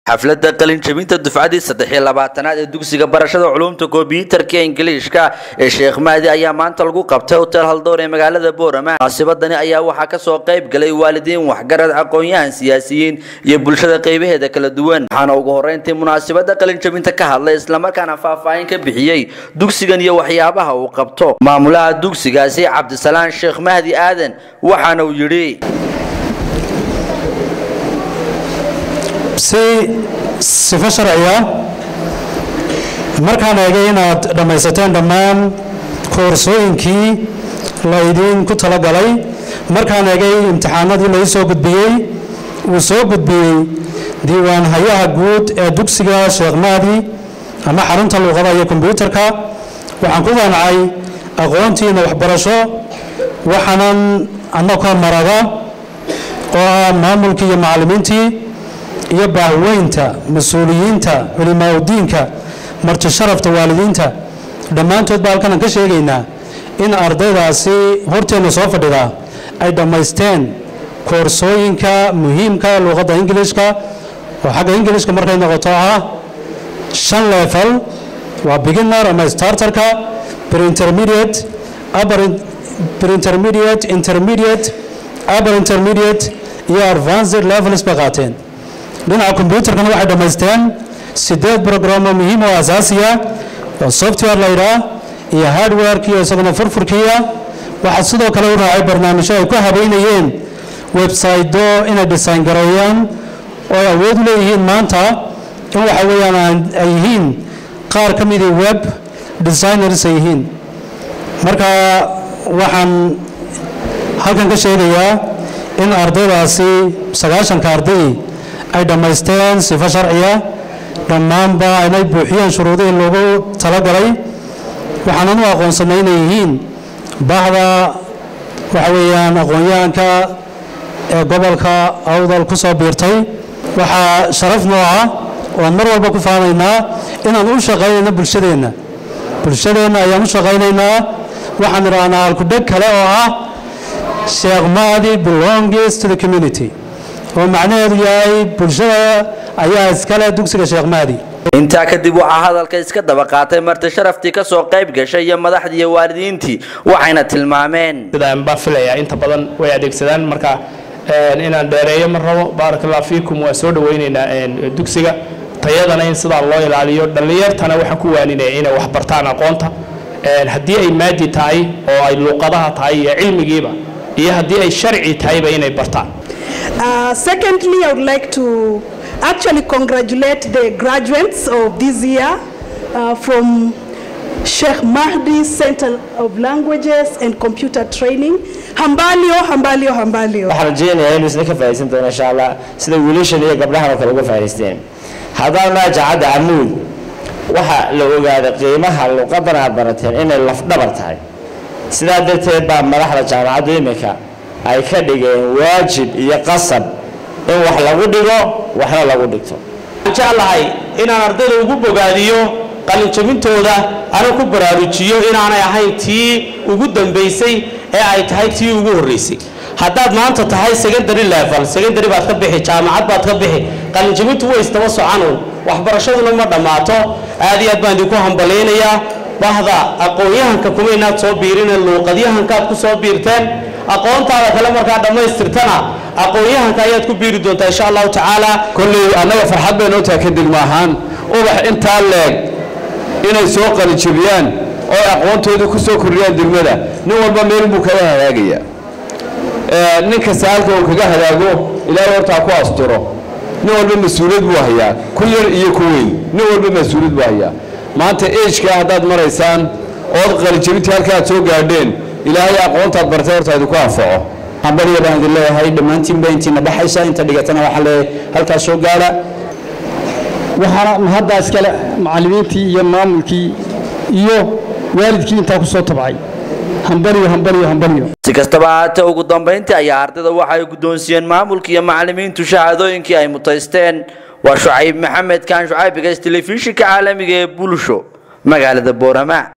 xafladda qalin jabinta dufcadii 23aad ee dugsiga barashada culuumta kombiyuutarka Ingiriiska ee Sheekh Mahdi ayaa maanta lagu qabtay hotel Haldoor ee magaalada Boorama. Munaasabadani ayaa waxaa ka soo qayb galay waalidiin, waxgarad, aqoon-yahan, siyaasiyiin iyo bulshada qaybaheeda kala duwan. Waxaana ugu horeyntii munaasabadda qalin jabinta ka hadlay isla markaana faahfaahin ka bixiyay dugsigan iyo waxyaabaha uu qabto maamulaha dugsigaasi Cabdisalaan Sheekh Mahdi Aadan. waxaana uu yiri sifa sharciya markaan eegay inaad dhamaysateen dhammaan koorsooyinkii la idin ku talagalay, markaan eegay imtixaanadii la soo gudbiyay uu soo gudbiyay diiwaan hayaha guud ee dugsiga Sheekh Mahdi ama xarunta luqadda iyo kombiyuutarka, waxaan ku qancay aqoontiina waxbarasho. waxaanan annagoo marada oo maamulkii iyo macallimiintii iyo baahweynta mas'uuliyiinta culimaadudiinka marti sharafta waalidiinta dhammaantood baa halkan ka sheegaynaa in ardaydaasi horteena soo fadhida ay dhamaysteen koorsooyinka muhiimka luqadda Ingiriiska oo xagga Ingiriiska markay noqoto 5 level waa beginner ama starterka, pre-intermediate, pre-intermediate, intermediate, upper intermediate iyo advanced levels ba qaateen. dhinaca kombiyuutarkana waxay dhamaysteen 8 programo muhiim oo asaasiya oo software la yiraahdo iyo hardware iyo isaguna furfurkiya. waxa sidoo kale u raacay barnaamijyo ay ku habeynayeen website inay design gareeyaan oo awood u leeyihiin maanta in waxa weeyaan ay yihiin qaar ka mid ah web designers ay yihiin. marka waxaan halkan ka sheegayaa in ardaydaasi 90 arday ay dhamaysteen sifa sharciya dhammaanba inay buuxiyeen shuruudihii loogu talagalay. waxaan u aqoonsanay inay yihiin bahda waxa weeyaan aqoon-yahanka ee gobolka Awdal ku soo biirtay. waxaa sharaf noo ah oo mar walba ku faanaynaa inaan u shaqeynayno bulshadeena ayaan u shaqeynaynaa. waxaan raacnaa halku-dheg kale oo ah Sheekh Mahdi belongs to the community, oo macnaheedu yahay bulshada ayaa iskale dugsiga Sheekh Mahdi. intaa kadib waxaa hadalka iska daba qaatay marti sharaftii ka soo qayb gashay iyo madaxdii iyo waalidiintii, waxayna tilmaameen sidaan baa filaya inta badan way adeegsadaan. marka inaan dheereeyo mar rabo barakallahu fiikum waa soo dhaweynaynaa dugsiga tayadana in sidaa loo ilaaliyo. dhalinyartana waxaan ku waaninayaa inay wax bartaan aqoonta, haddii ay maadi tahay oo ay luqadaha tahay iyo cilmigiiba, iyo haddii ay sharci tahayba inay bartaan. Secondly, I would like to actually congratulate the graduates of this year from Sheikh Mahdi Center of Languages and Computer Training. Hambalyo, hambalyo, hambalyo. waxaan rajeynayaa inuu isla ka faa'iideysan doono insha Allah sida wiilashan iyo gabdhaha kale uga faa'iideysteen. haddana jaacada amuud waxa la ogaaday qiimaha luqaddan aad barateen inay laf dhabar tahay. sidaa darteed baa madaxda jaamacadda imika ay ka dhigeen waajib iyo qasab in wax lagu dhigo waxna lagu dhigto. jeclahay inaan ardayda ugu bogaadiyo qalin jabintooda, ana ku baraarujiyo inaanay ahayn tii ugu dambeysay ee ay tahay tii ugu horeysay. haddaad maanta tahay secondary level, secondary baad ka bixi, jaamacad baad ka bixi, qalin jabintu way istaba soconayn, waxbarashaduna ma dhamaato. aad iyo aad baan idinku hambaleynayaa. bahda aqoon-yahanka kuma inaad soo biirin, luuqadyahankaad ku soo biirteen. aqoontaada kale markaa dhammaystirtana aqoon-yahanka ayaad ku biiri doontaa insha allahu tacaala. kolley annaga farxad bay noo tahay ka degmo ahaan ubax intaa leeg inay soo qalin jabiyaan oo aqoontooda ku soo kordhiyaan degmada. nin walba meel buu kaga hagaagayaa. nin kasta halka uu kaga hagaago ilaahay horta ku asturo. nin walba mas-uuliyad buu hayaa, ku yar iyo ku weyn, nin walba mas-uuliyad buu hayaa. maanta ejka haddaad maraysaan ood qalin jabintii halkaad soo gaadheen, ilaahay aqoontaad bartay horta idinku anfaco. hambalyo baan idin leeyahay dhammaantiin baa intiina baxaysa, inta dhigatana waxaa leeyahay halkaas soo gaara. waxaana hadda iskale macallimiintii iyo maamulkii iyo waalidkii intaa ku soo tabcay. hambalyo. si kastaba ahaatee ugu dambeyntii ayaa ardayda waxay guddoonsiiyeen maamulkii iyo macallimiintu shahaadooyinkii ay mutaysteen. waa Shucayb Maxamed kaan Shucayb Bigas, telefishinka caalamiga ee Bulsho, magaalada Boorama.